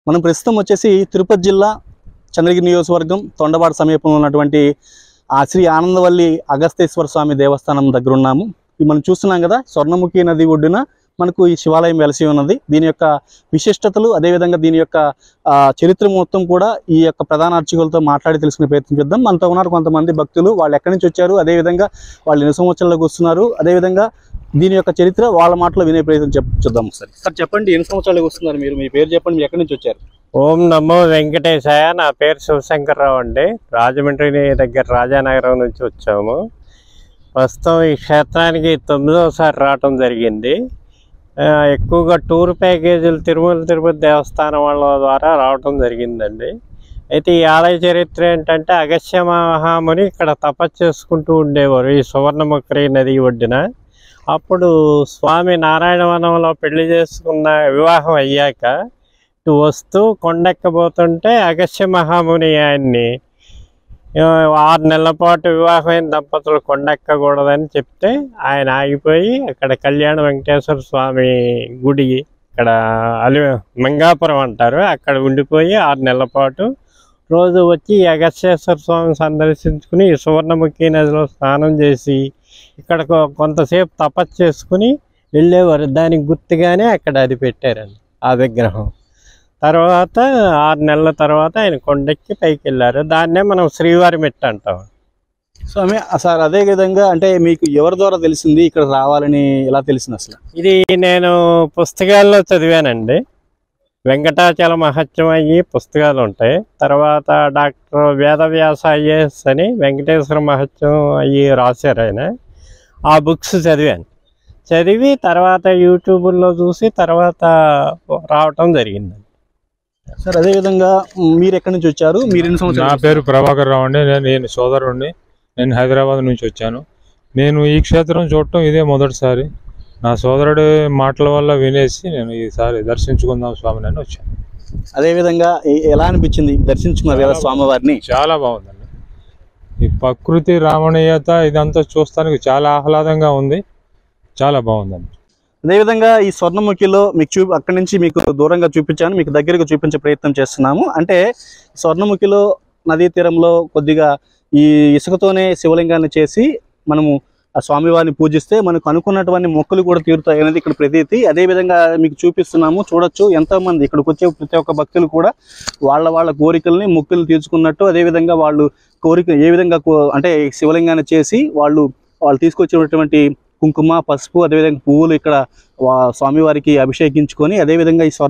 మనం ప్రస్తుతం వచ్చేసి తిరుపతి జిల్లా చంద్రగిరి నియోజకవర్గం తొండపాడు సమీపంలో ఉన్నటువంటి శ్రీ ఆనందవల్లి అగస్తేశ్వర స్వామి దేవస్థానం దగ్గర ఉన్నాము. మనం చూస్తున్నాం కదా, స్వర్ణముఖి నది ఒడ్డున మనకు ఈ శివాలయం వెలసి ఉన్నది. దీని యొక్క విశిష్టతలు, అదేవిధంగా దీని యొక్క చరిత్ర మొత్తం కూడా ఈ యొక్క ప్రధాన అర్చకులతో మాట్లాడి తెలుసుకునే ప్రయత్నం చేద్దాం. మనతో ఉన్నారు కొంతమంది భక్తులు. వాళ్ళు ఎక్కడి నుంచి వచ్చారు, అదేవిధంగా వాళ్ళు ఎన్ని సంవత్సరాలకు వస్తున్నారు, అదేవిధంగా దీని యొక్క చరిత్ర వాళ్ళ మాటలో వినే ప్రయత్నం చూద్దాం. ఒకసారి సార్ చెప్పండి, ఎన్ని సంవత్సరాలకు వస్తున్నారు మీరు? మీ పేరు చెప్పండి, మీరు ఎక్కడి నుంచి వచ్చారు? ఓం నమో వెంకటేశాయ. నా పేరు శివశంకర్రావు అండి. రాజమండ్రి దగ్గర రాజానగరం నుంచి వచ్చాము. ప్రస్తుతం ఈ క్షేత్రానికి 9వసారి రావటం జరిగింది. ఎక్కువగా టూర్ ప్యాకేజీలు తిరుమల తిరుపతి దేవస్థానం వాళ్ళ ద్వారా రావటం జరిగిందండి. అయితే ఈ ఆలయ చరిత్ర ఏంటంటే, అగస్త్య మహాముని ఇక్కడ తపస్సు చేసుకుంటూ ఉండేవారు ఈ సువర్ణముఖి నది ఒడ్డున. అప్పుడు స్వామి నారాయణవనంలో పెళ్లి చేసుకున్న వివాహం అయ్యాక ఇటు వస్తూ కొండెక్కబోతుంటే అగస్త్య మహాముని ఆయన్ని 6 నెలల పాటు వివాహమైన దంపతులు కొండెక్కకూడదని చెప్తే ఆయన ఆగిపోయి అక్కడ కళ్యాణ వెంకటేశ్వర స్వామి గుడి, ఇక్కడ మంగాపురం అంటారు, అక్కడ ఉండిపోయి 6 నెలల పాటు రోజు వచ్చి అగస్త్యేశ్వర స్వామిని సందర్శించుకుని సువర్ణముఖి నదిలో స్నానం చేసి ఇక్కడ కొంతసేపు తపస్సు చేసుకుని వెళ్ళేవారు. దానికి గుర్తుగానే అక్కడ అది పెట్టారండి ఆ విగ్రహం. తర్వాత 6 నెలల తర్వాత ఆయన కొండెక్కి పైకి వెళ్ళారు. దాన్నే మనం శ్రీవారి మెట్టు అంటాం. స్వామి సార్, అదే విధంగా అంటే మీకు ఎవరి ద్వారా తెలిసింది ఇక్కడ రావాలని ఎలా తెలిసింది అసలు? ఇది నేను పుస్తకాల్లో చదివానండి. వెంకటాచల మహత్యం అయ్యి పుస్తకాలు ఉంటాయి. తర్వాత డాక్టర్ వేదవ్యాస ఐఏఎస్ అని వెంకటేశ్వర మహత్యం అయ్యి రాశారు ఆయన. ఆ బుక్స్ చదివి తర్వాత యూట్యూబ్లో చూసి తర్వాత రావటం జరిగిందండి. సార్ అదేవిధంగా మీరు ఎక్కడి నుంచి వచ్చారు? మీరు ఎన్ని సంవత్సరాలు? నా పేరు ప్రభాకర్ రావు అండి. నేను సోదరుడిని. నేను హైదరాబాద్ నుంచి వచ్చాను. నేను ఈ క్షేత్రం చూడటం ఇదే మొదటిసారి. నా సోదరుడి మాటల వల్ల వినేసి నేను ఈసారి దర్శించుకుందాం స్వామిని అని వచ్చాను. అదేవిధంగా ఎలా అనిపించింది దర్శించుకున్నారు కదా స్వామివారిని? చాలా బాగుందండి. ఈ ప్రకృతి రమణీయత ఇదంతా చూస్తానికి చాలా ఆహ్లాదంగా ఉంది. చాలా బాగుందండి. అదేవిధంగా ఈ స్వర్ణముఖిలో మీకు అక్కడి నుంచి మీకు దూరంగా చూపించాను, మీకు దగ్గరగా చూపించే ప్రయత్నం చేస్తున్నాము. అంటే స్వర్ణముఖిలో నదీ తీరంలో కొద్దిగా ఈ ఇసుకతోనే శివలింగాన్ని చేసి మనము ఆ స్వామివారిని పూజిస్తే మనకు అనుకున్నటువంటి మొక్కులు కూడా తీరుతాయి అనేది ఇక్కడ ప్రతీతి. అదేవిధంగా మీకు చూపిస్తున్నాము, చూడొచ్చు. ఎంతోమంది ఇక్కడికి వచ్చే ప్రతి ఒక్క భక్తులు కూడా వాళ్ళ కోరికల్ని మొక్కులు తీర్చుకున్నట్టు, అదేవిధంగా వాళ్ళు కోరిక ఏ విధంగా అంటే శివలింగాన్ని చేసి వాళ్ళు తీసుకొచ్చినటువంటి కుంకుమ, పసుపు, అదేవిధంగా పువ్వులు ఇక్కడ స్వామివారికి అభిషేకించుకొని, అదేవిధంగా ఈ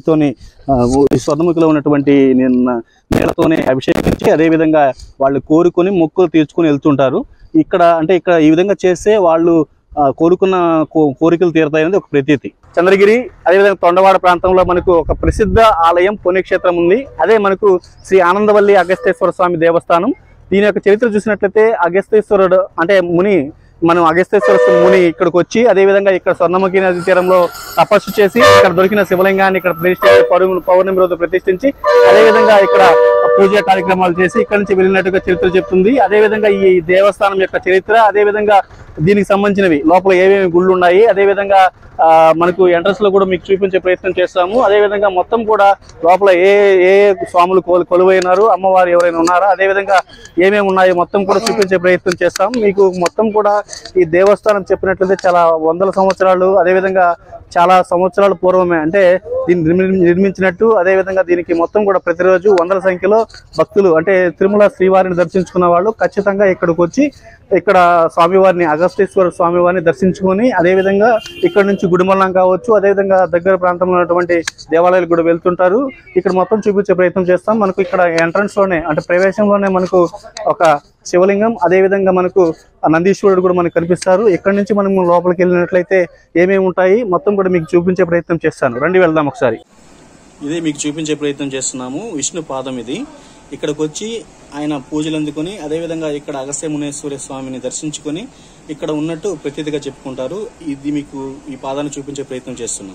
స్వర్ణముఖిలో ఉన్నటువంటి నీళ్ళతోనే అభిషేకించి అదేవిధంగా వాళ్ళు కోరుకొని మొక్కులు తీర్చుకొని వెళ్తుంటారు. ఇక్కడ ఈ విధంగా చేస్తే వాళ్ళు కోరుకున్న కోరికలు తీరుతాయనేది ఒక ప్రతీతి. చంద్రగిరి అదేవిధంగా తొండవాడ ప్రాంతంలో మనకు ఒక ప్రసిద్ధ ఆలయం పుణ్యక్షేత్రం ఉంది. అదే మనకు శ్రీ ఆనందవల్లి అగస్తేశ్వర స్వామి దేవస్థానం. దీని యొక్క చరిత్ర చూసినట్లయితే అగస్తేశ్వరుడు అంటే అగస్తేశ్వర ముని ఇక్కడికి వచ్చి అదేవిధంగా ఇక్కడ స్వర్ణముఖి నది తీరంలో తపస్సు చేసి ఇక్కడ దొరికిన శివలింగాన్ని ఇక్కడ ప్రతిష్ఠించి పౌర్ణమి రోజు ప్రతిష్ఠించి అదేవిధంగా ఇక్కడ పూజా కార్యక్రమాలు చేసి ఇక్కడ నుంచి వెళ్ళినట్టుగా చరిత్ర చెప్తుంది. అదేవిధంగా ఈ దేవస్థానం యొక్క చరిత్ర, అదేవిధంగా దీనికి సంబంధించినవి లోపల ఏమేమి గుళ్ళు ఉన్నాయి, అదేవిధంగా మనకు ఎంట్రన్స్ లో కూడా మీకు చూపించే ప్రయత్నం చేస్తాము. అదేవిధంగా మొత్తం కూడా లోపల ఏ స్వాములు కొలువైనారు, అమ్మవారు ఎవరైనా ఉన్నారా, అదేవిధంగా ఏమేమి ఉన్నాయో మొత్తం కూడా చూపించే ప్రయత్నం చేస్తాం. మీకు మొత్తం కూడా ఈ దేవస్థానం చెప్పినట్లయితే చాలా వందల సంవత్సరాలు, అదేవిధంగా చాలా సంవత్సరాల పూర్వమే అంటే దీన్ని నిర్మించినట్టు. అదేవిధంగా దీనికి మొత్తం కూడా ప్రతిరోజు వందల సంఖ్యలో భక్తులు అంటే తిరుమల శ్రీవారిని దర్శించుకున్న వాళ్ళు ఖచ్చితంగా ఇక్కడికి వచ్చి ఇక్కడ స్వామివారిని అగస్తేశ్వర స్వామివారిని దర్శించుకొని అదేవిధంగా ఇక్కడ నుంచి గుడిమల్లం కావచ్చు, అదేవిధంగా దగ్గర ప్రాంతంలో ఉన్నటువంటి దేవాలయాలు కూడా వెళ్తుంటారు. ఇక్కడ మొత్తం చూపించే ప్రయత్నం చేస్తాం. మనకు ఇక్కడ ఎంట్రన్స్ లోనే అంటే ప్రవేశంలోనే మనకు ఒక శివలింగం, అదేవిధంగా మనకు నందీశ్వరుడు కూడా మనకు కనిపిస్తారు. ఇక్కడ నుంచి మనం లోపలికి వెళ్ళినట్లయితే ఏమేమి ఉంటాయి మొత్తం కూడా మీకు చూపించే ప్రయత్నం చేస్తాను. రండి వెళ్దాం ఒకసారి. ఇదే మీకు చూపించే ప్రయత్నం చేస్తున్నాము. విష్ణు పాదం ఇది. ఇక్కడికి వచ్చి ఆయన పూజలు అందుకొని అదేవిధంగా ఇక్కడ అగస్త్య మునేశ్వర స్వామిని దర్శించుకొని ఇక్కడ ఉన్నట్టు ప్రతీతిగా చెప్పుకుంటారు. ఇది మీకు ఈ పాదాన్ని చూపించే ప్రయత్నం చేస్తున్నాం.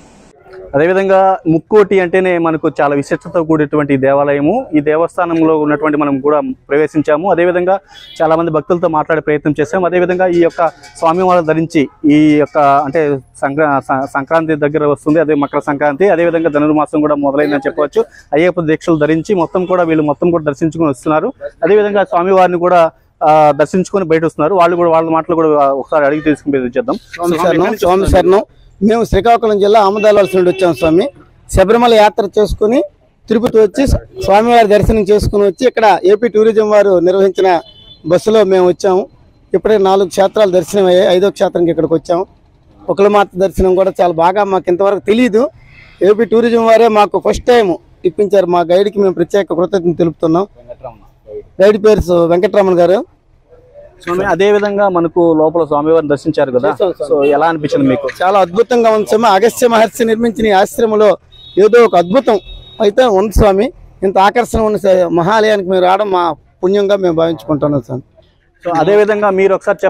అదేవిధంగా ముక్కోటి అంటేనే మనకు చాలా విశిష్టత కూడినటువంటి దేవాలయము. ఈ దేవస్థానంలో ఉన్నటువంటి మనం కూడా ప్రవేశించాము. అదేవిధంగా చాలా మంది భక్తులతో మాట్లాడే ప్రయత్నం చేశాము. అదేవిధంగా ఈ యొక్క స్వామివారు ధరించి ఈ యొక్క అంటే సంక్రాంతి దగ్గర వస్తుంది, అదే మకర సంక్రాంతి, అదేవిధంగా ధనుర్మాసం కూడా మొదలైందని చెప్పవచ్చు. అయ్యప్ప దీక్షలు ధరించి వీళ్ళు మొత్తం కూడా దర్శించుకుని వస్తున్నారు. అదేవిధంగా స్వామివారిని కూడా దర్శించుకొని బయట వస్తున్నారు. వాళ్ళ మాటలు కూడా ఒకసారి అడిగి తీసుకుని చేద్దాం. స్వామి శరణం. మేము శ్రీకాకుళం జిల్లా ఆమదాలవలసి నుండి వచ్చాము స్వామి. శబరిమల యాత్ర చేసుకుని తిరుపతి వచ్చి స్వామివారి దర్శనం చేసుకుని వచ్చి ఇక్కడ ఏపీ టూరిజం వారు నిర్వహించిన బస్సులో మేము వచ్చాము. ఇప్పుడే 4 క్షేత్రాలు దర్శనం అయ్యాయి. 5వ క్షేత్రంకి ఇక్కడికి వచ్చాము. ఒకలమాత దర్శనం కూడా చాలా బాగా, మాకు ఇంతవరకు తెలియదు. ఏపీ టూరిజం వారే మాకు ఫస్ట్ టైం ఇప్పించారు. మా గైడ్కి మేము ప్రత్యేక కృతజ్ఞతలు తెలుపుతున్నాం. గైడ్ పేరు వెంకటరమణ గారు. స్వామి, అదే విధంగా మనకు లోపల స్వామివారిని దర్శించారు కదా, సో ఎలా అనిపించింది మీకు? చాలా అద్భుతంగా ఉంది స్వామి. అగస్త్య మహర్షి నిర్మించిన ఈ ఆశ్రమంలో ఏదో ఒక అద్భుతం అయితే ఉంది స్వామి. ఇంత ఆకర్షణ ఉన్న మహాలయానికి మేము రావడం మా పుణ్యంగా మేము భావించుకుంటున్నాం స్వామి. సో అదే విధంగా మీరు ఒకసారి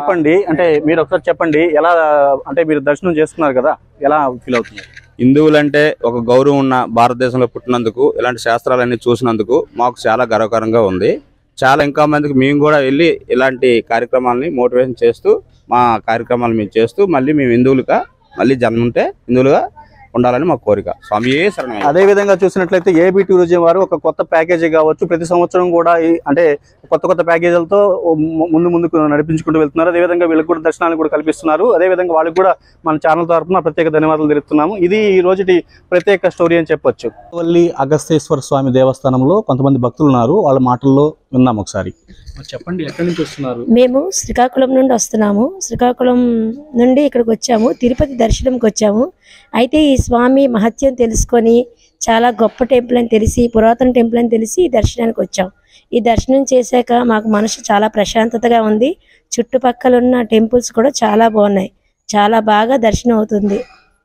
చెప్పండి ఎలా అంటే మీరు దర్శనం చేసుకున్నారు కదా, ఎలా ఫీల్ అవుతుంది? హిందువులంటే ఒక గౌరవం ఉన్న భారతదేశంలో పుట్టినందుకు, ఇలాంటి శాస్త్రాలన్నీ చూసినందుకు మాకు చాలా గర్వకారంగా ఉంది. చాలా ఇంకా మందికి మేము కూడా వెళ్ళి ఇలాంటి కార్యక్రమాలని మోటివేషన్ చేస్తూ మా కార్యక్రమాలు మేము చేస్తూ మళ్ళీ మేము మళ్ళీ జన్మ ఉంటే హిందువులుగా ఉండాలని మా కోరిక. స్వామి శరణం. అదే విధంగా చూసినట్లయితే ఏపీ టూరిజం వారు ఒక కొత్త ప్యాకేజీ కావచ్చు, ప్రతి సంవత్సరం కూడా అంటే కొత్త ప్యాకేజీలతో ముందుకు నడిపించుకుంటూ వెళ్తున్నారు. అదేవిధంగా వీళ్ళకి కూడా దర్శనాలు కూడా కల్పిస్తున్నారు. అదేవిధంగా వాళ్ళకి కూడా మన ఛానల్ తరఫున ప్రత్యేక ధన్యవాదాలు తెలుపుతున్నాము. ఇది ఈ రోజుటి ప్రత్యేక స్టోరీ అని చెప్పొచ్చు. వల్లి అగస్తేశ్వర స్వామి దేవస్థానంలో కొంతమంది భక్తులు ఉన్నారు, వాళ్ళ మాటల్లో విన్నాం ఒకసారి. చెప్పండి, ఎక్కడి నుంచి వస్తున్నారు? మేము శ్రీకాకుళం నుండి వస్తున్నాము. శ్రీకాకుళం నుండి ఇక్కడికి వచ్చాము, తిరుపతి దర్శనంకి వచ్చాము. అయితే ఈ స్వామి మహత్యం తెలుసుకొని చాలా గొప్ప టెంపుల్ అని తెలిసి, పురాతన టెంపుల్ అని తెలిసి ఈ దర్శనానికి వచ్చాం. ఈ దర్శనం చేశాక మాకు మనసు చాలా ప్రశాంతతగా ఉంది. చుట్టుపక్కల ఉన్న టెంపుల్స్ కూడా చాలా బాగున్నాయి, చాలా బాగా దర్శనం అవుతుంది.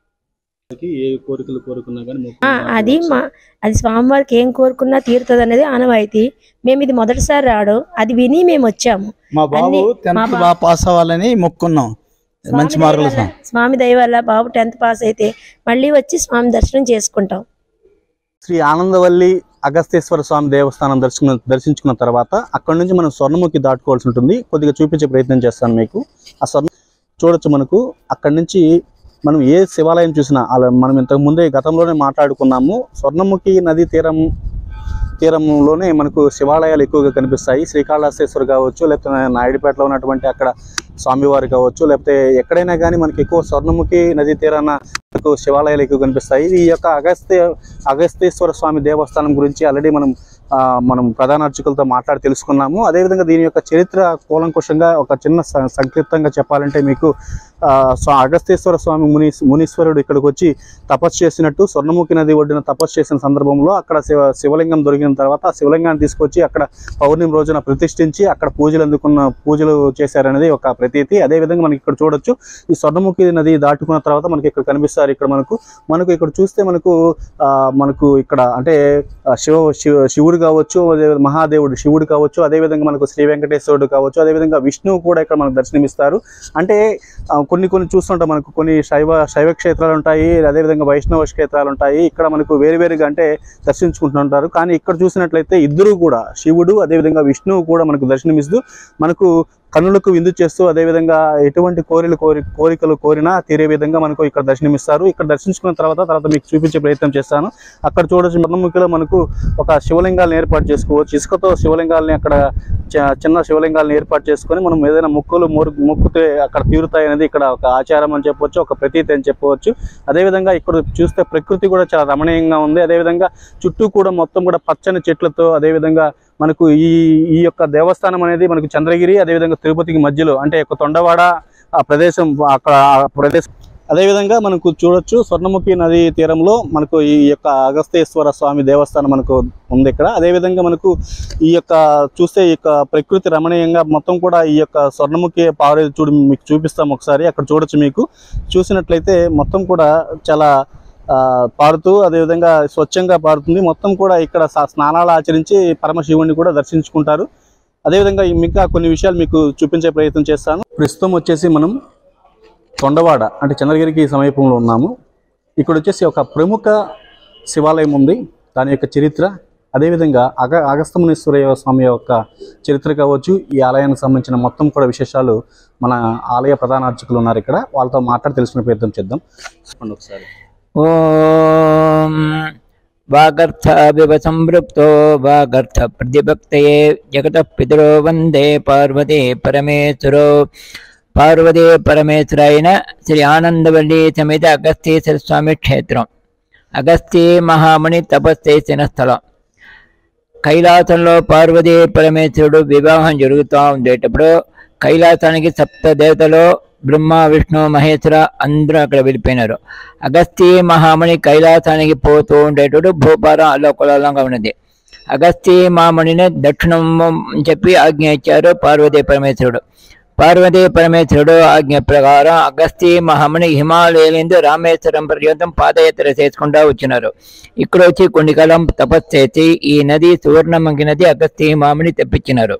అది స్వామివారికి ఏం కోరుకున్నా తీరుతుంది అనేది ఆనవాయితీ. మేము ఇది మొదటిసారి రావడం, అది విని మేము వచ్చాము. మా బాబు 10th బాగా పాస్ అవ్వాలని మొక్కున్నాం. మంచి మార్కులు స్వామి దయ వల్ల బాబు 10th పాస్ అయితే మళ్ళీ వచ్చి స్వామి దర్శనం చేసుకుంటాం. శ్రీ ఆనందవల్లి అగస్తేశ్వర స్వామి దేవస్థానం దర్శించుకున్న తర్వాత అక్కడ నుంచి మనం స్వర్ణముఖి దాటుకోవాల్సి ఉంటుంది. కొద్దిగా చూపించే ప్రయత్నం చేస్తాను మీకు. ఆ స్వర్ణ చూడొచ్చు. మనకు అక్కడి నుంచి మనం ఏ శివాలయం చూసినా అలా మనం ఇంతకు ముందే గతంలోనే మాట్లాడుకున్నాము. స్వర్ణముఖి నది తీరంలోనే మనకు శివాలయాలు ఎక్కువగా కనిపిస్తాయి. శ్రీకాళహస్తేశ్వరు కావచ్చు, లేకపోతే నాయుడుపేటలో ఉన్నటువంటి అక్కడ స్వామివారు కావచ్చు, లేకపోతే ఎక్కడైనా కానీ మనకి ఎక్కువ స్వర్ణముఖి నది తీరాన మనకు శివాలయాలు ఎక్కువ కనిపిస్తాయి. ఈ యొక్క అగస్తేశ్వర స్వామి దేవస్థానం గురించి ఆల్రెడీ మనం ప్రధాన అర్చకులతో మాట్లాడి తెలుసుకున్నాము. అదేవిధంగా దీని యొక్క చరిత్ర కూలంకుషంగా ఒక చిన్న సంక్షిప్తంగా చెప్పాలంటే మీకు అగస్తేశ్వర స్వామి మునీశ్వరుడు ఇక్కడికి వచ్చి తపస్సు చేసినట్టు, స్వర్ణముఖి నది ఒడ్డున తపస్సు చేసిన సందర్భంలో అక్కడ శివలింగం దొరికిన తర్వాత ఆ శివలింగాన్ని తీసుకొచ్చి అక్కడ పౌర్ణమి రోజున ప్రతిష్ఠించి అక్కడ పూజలు చేశారనేది ఒక ప్రతీతి. అదేవిధంగా మనకి ఇక్కడ చూడొచ్చు. ఈ స్వర్ణముఖి నది దాటుకున్న తర్వాత మనకి ఇక్కడ కనిపిస్తారు. ఇక్కడ మనకు ఇక్కడ చూస్తే మనకు ఇక్కడ అంటే శివుడు కావచ్చు, మహాదేవుడు శివుడు కావచ్చు, అదేవిధంగా మనకు శ్రీ వెంకటేశ్వరుడు కావచ్చు, అదేవిధంగా విష్ణువు కూడా ఇక్కడ మనకు దర్శనమిస్తారు. అంటే కొన్ని చూస్తుంటాం, మనకు కొన్ని శైవ క్షేత్రాలు ఉంటాయి, అదేవిధంగా వైష్ణవ క్షేత్రాలు ఉంటాయి. ఇక్కడ మనకు వేరువేరుగా అంటే దర్శించుకుంటుంటారు. కానీ ఇక్కడ చూసినట్లయితే ఇద్దరు కూడా శివుడు అదేవిధంగా విష్ణువు కూడా మనకు దర్శనమిస్తూ మనకు కన్నులకు విందు చేస్తూ, అదేవిధంగా ఎటువంటి కోరికలు కోరినా తీరే విధంగా మనకు ఇక్కడ దర్శనమిస్తారు. ఇక్కడ దర్శించుకున్న తర్వాత మీకు చూపించే ప్రయత్నం చేస్తాను. అక్కడ చూడొచ్చు, స్వర్ణముఖిలో మనకు ఒక శివలింగాలను ఏర్పాటు చేసుకోవచ్చు. ఇసుకతో శివలింగాలని అక్కడ చిన్న శివలింగాలను ఏర్పాటు చేసుకొని మనం ఏదైనా మొక్కుతే అక్కడ తీరుతాయి అనేది ఇక్కడ ఒక ఆచారం అని చెప్పవచ్చు, ఒక ప్రతీతి అని చెప్పవచ్చు. అదేవిధంగా ఇక్కడ చూస్తే ప్రకృతి కూడా చాలా రమణీయంగా ఉంది. అదేవిధంగా చుట్టూ కూడా మొత్తం కూడా పచ్చని చెట్లతో, అదేవిధంగా మనకు ఈ యొక్క దేవస్థానం అనేది మనకు చంద్రగిరి అదేవిధంగా తిరుపతికి మధ్యలో అంటే ఒక తొండవాడ ఆ ప్రదేశం, అదేవిధంగా మనకు చూడొచ్చు స్వర్ణముఖి నది తీరంలో మనకు ఈ యొక్క అగస్తేశ్వర స్వామి దేవస్థానం మనకు ఉంది ఇక్కడ. అదేవిధంగా మనకు ఈ యొక్క చూస్తే ఈ యొక్క ప్రకృతి రమణీయంగా మొత్తం కూడా ఈ యొక్క స్వర్ణముఖి పారే మీకు చూపిస్తాం ఒకసారి. అక్కడ చూడొచ్చు. మీకు చూసినట్లయితే మొత్తం కూడా చాలా పారుతూ అదేవిధంగా స్వచ్ఛంగా పారుతుంది. మొత్తం కూడా ఇక్కడ స్నానాలు ఆచరించి పరమశివుడిని కూడా దర్శించుకుంటారు. అదేవిధంగా ఇంకా కొన్ని విషయాలు మీకు చూపించే ప్రయత్నం చేస్తాను. ప్రస్తుతం వచ్చేసి మనం తొండవాడ అంటే చంద్రగిరికి సమీపంలో ఉన్నాము. ఇక్కడ వచ్చేసి ఒక ప్రముఖ శివాలయం ఉంది, దాని యొక్క చరిత్ర, అదేవిధంగా అగస్త్యమునీశ్వర స్వామి యొక్క చరిత్ర కావచ్చు, ఈ ఆలయానికి సంబంధించిన మొత్తం కూడా విశేషాలు మన ఆలయ ప్రధాన అర్చకులు ఉన్నారు ఇక్కడ, వాళ్ళతో మాట్లాడి తెలుసుకునే ప్రయత్నం చేద్దాం. చెప్పండి ఒకసారి. ఓం వాగర్థాభివ సంపృక్తో వాగర్థ ప్రతిభక్తయే జగత పితరో వందే పార్వతీ పరమేశ్వరో. పార్వతీ పరమేశ్వరైన శ్రీ ఆనందవల్లి సమేత అగస్తీశ్వర స్వామి క్షేత్రం, అగస్త్య మహాముని తపస్సు చేసిన స్థలం. కైలాసంలో పార్వతీ పరమేశ్వరుడు వివాహం జరుగుతూ ఉండేటప్పుడు కైలాసానికి సప్త దేవతలు బ్రహ్మ విష్ణు మహేశ్వర అందరూ అక్కడ వెళ్ళిపోయినారు. అగస్త్య మహాముని కైలాసానికి పోతూ ఉండేటప్పుడు భూపారం అల్లకొల్లంగా ఉన్నది. అగస్త్య మహామునిని దక్షిణం చెప్పి ఆజ్ఞ ఇచ్చారు పార్వతీ పరమేశ్వరుడు. పార్వతీ పరమేశ్వరుడు ఆజ్ఞ ప్రకారం అగస్త్య మహాముని హిమాలయాలందు రామేశ్వరం పర్యంతం పాదయాత్ర చేసుకుంటూ వచ్చినారు. ఇక్కడ వచ్చి కొన్ని కాలం తపస్సు చేసి ఈ నది సువర్ణమంకి నది అగస్త్య మహాముని తెప్పించినారు.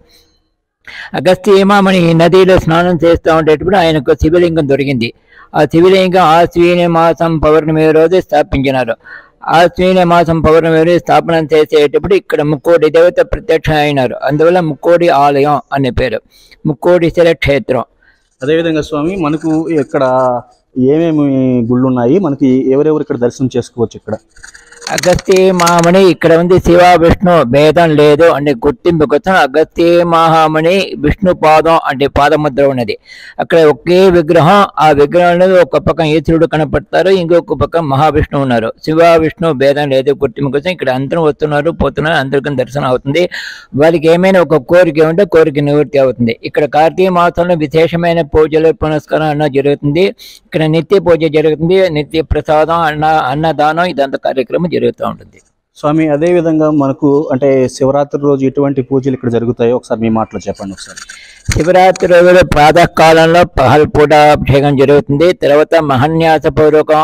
అగస్త్య మహాముని ఈ నదిలో స్నానం చేస్తూ ఉండేటప్పుడు ఆయనకు శివలింగం దొరికింది. ఆ శివలింగం ఆశ్వీని మాసం పౌర్ణమి రోజు స్థాపించినారు. ఆశ్వీని మాసం పౌర్ణమి రోజు స్థాపన చేసేటప్పుడు ఇక్కడ ముక్కోటి దేవత ప్రత్యక్షం అయినారు. అందువల్ల ముక్కోటి ఆలయం అనే పేరు, ముక్కోటీశ్వర క్షేత్రం. అదేవిధంగా స్వామి, మనకు ఇక్కడ ఏమేమి గుళ్ళు ఉన్నాయి, మనకి ఎవరెవరు ఇక్కడ దర్శనం చేసుకోవచ్చు? ఇక్కడ అగస్త్య మహాముని ఇక్కడ ఉంది, శివ విష్ణు భేదం లేదు అంటే గుర్తింపు కోసం అగస్త్య మహాముని విష్ణు పాదం అంటే పాదముద్ర ఉన్నది. అక్కడ ఒకే విగ్రహం, ఆ విగ్రహంలో ఒక పక్కన ఈశ్వరుడు కనపడతారు, ఇంకొక పక్కన మహావిష్ణువు ఉన్నారు. శివ విష్ణు భేదం లేదు గుర్తింపు కోసం ఇక్కడ అందరూ వస్తున్నారు పోతున్నారు, అందరికీ దర్శనం అవుతుంది. వాళ్ళకి ఏమైనా ఒక కోరిక ఉంటే కోరిక నివృత్తి అవుతుంది. ఇక్కడ కార్తీక మాసంలో విశేషమైన పూజలు పునస్కారం అన్న జరుగుతుంది. ఇక్కడ నిత్య పూజ జరుగుతుంది, నిత్య ప్రసాదం అన్నదానం ఇదంతా కార్యక్రమం జరుగుతూ ఉంటుంది. స్వామి, అదే విధంగా మనకు అంటే శివరాత్రి రోజు ఎటువంటి పూజలు ఇక్కడ జరుగుతాయో ఒకసారి మీ మాటలో చెప్పండి ఒకసారి. శివరాత్రి రోజులు ప్రాతకాలంలో పహల్పూట అభిషేకం జరుగుతుంది. తర్వాత మహాన్యాసపూర్వకం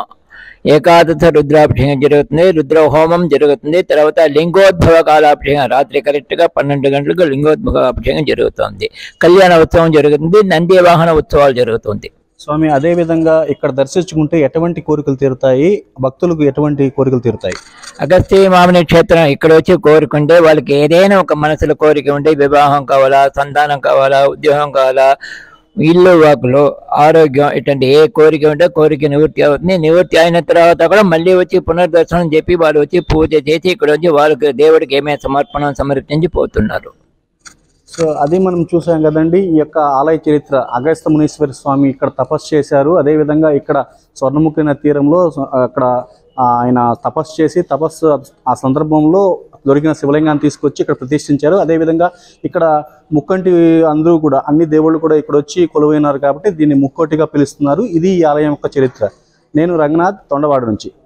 ఏకాదశ రుద్రాభిషేకం జరుగుతుంది, రుద్ర హోమం జరుగుతుంది. తర్వాత లింగోద్భవ కాలాభిషేకం రాత్రి కరెక్ట్గా 12 గంటలకు లింగోద్భవ అభిషేకం జరుగుతుంది. కళ్యాణ ఉత్సవం జరుగుతుంది, నంది వాహన ఉత్సవాలు జరుగుతుంది. స్వామి, అదే విధంగా ఇక్కడ దర్శించుకుంటే ఎటువంటి కోరికలు తీరుతాయి, భక్తులకు ఎటువంటి కోరికలు తీరుతాయి? అగస్త్య మహాముని క్షేత్రం ఇక్కడ వచ్చి కోరుకుంటే వాళ్ళకి ఏదైనా ఒక మనసులో కోరిక ఉంటే, వివాహం కావాలా, సంతానం కావాలా, ఉద్యోగం కావాలా, ఇల్లు వాకులు, ఆరోగ్యం, ఇటువంటి ఏ కోరిక ఉంటే కోరిక నివృత్తి అవుతుంది. నివృత్తి అయిన తర్వాత కూడా మళ్ళీ వచ్చి పునర్దర్శనం చెప్పి వాళ్ళు వచ్చి పూజ చేసి ఇక్కడ వచ్చి వాళ్ళకి దేవుడికి ఏమైనా సమర్పించి పోతున్నారు. సో అది మనం చూసాం కదండి. ఈ యొక్క ఆలయ చరిత్ర, అగస్త్యమునీశ్వర స్వామి ఇక్కడ తపస్సు చేశారు. అదేవిధంగా ఇక్కడ స్వర్ణముఖి నది తీరంలో అక్కడ ఆయన తపస్సు చేసి ఆ సందర్భంలో దొరికిన శివలింగాన్ని తీసుకొచ్చి ఇక్కడ ప్రతిష్ఠించారు. అదేవిధంగా ఇక్కడ ముక్కంటి అందరూ కూడా అన్ని దేవుళ్ళు కూడా ఇక్కడ వచ్చి కొలువైనారు కాబట్టి దీన్ని ముక్కోటిగా పిలుస్తున్నారు. ఇది ఈ ఆలయం యొక్క చరిత్ర. నేను రంగనాథ్, తొండవాడ నుంచి.